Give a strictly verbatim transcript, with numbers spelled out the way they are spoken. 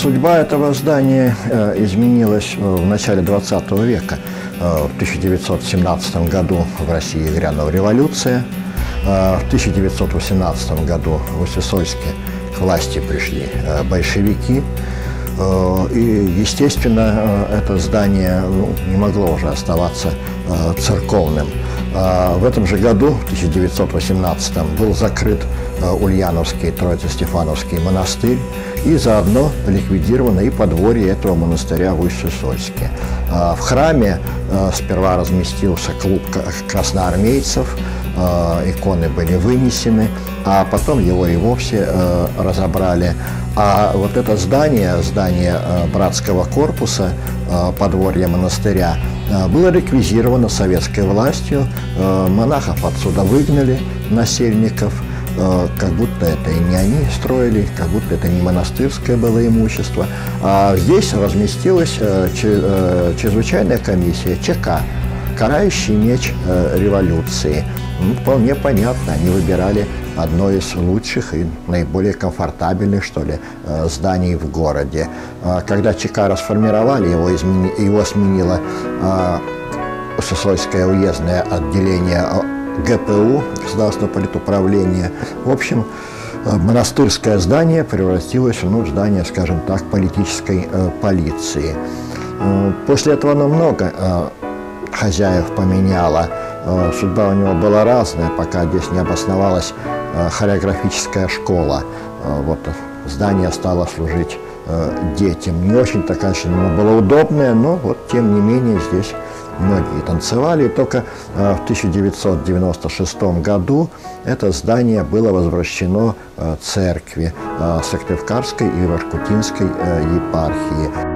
Судьба этого здания изменилась в начале двадцатого века. В тысяча девятьсот семнадцатом году в России грянула революция. В тысяча девятьсот восемнадцатом году в Усольске к власти пришли большевики. И, естественно, это здание ну, не могло уже оставаться церковным. В этом же году, в тысяча девятьсот восемнадцатом, был закрыт Ульяновский Троице-Стефановский монастырь, и заодно ликвидировано и подворье этого монастыря в Усть-Усольске. В храме сперва разместился клуб красноармейцев, иконы были вынесены, а потом его и вовсе разобрали. А вот это здание, здание братского корпуса, подворье монастыря, было реквизировано советской властью, монахов отсюда выгнали, насельников, как будто это и не они строили, как будто это не монастырское было имущество. А здесь разместилась чрезвычайная комиссия ЧК, карающий меч революции. Ну, вполне понятно, они выбирали одно из лучших и наиболее комфортабельных, что ли, зданий в городе. Когда ЧК расформировали, его, измени... его сменило Усольское уездное отделение ГПУ, Государственного политуправления. В общем, монастырское здание превратилось ну, в здание, скажем так, политической э, полиции. После этого оно много э, хозяев поменяло. Э, судьба у него была разная, пока здесь не обосновалась э, хореографическая школа. Э, вот здание стало служить э, детям. Не очень-то, конечно, оно было удобное, но вот тем не менее здесь многие танцевали. И только э, в тысяча девятьсот девяносто шестом году это здание было возвращено э, церкви э, Сыктывкарской и Воркутинской э, епархии.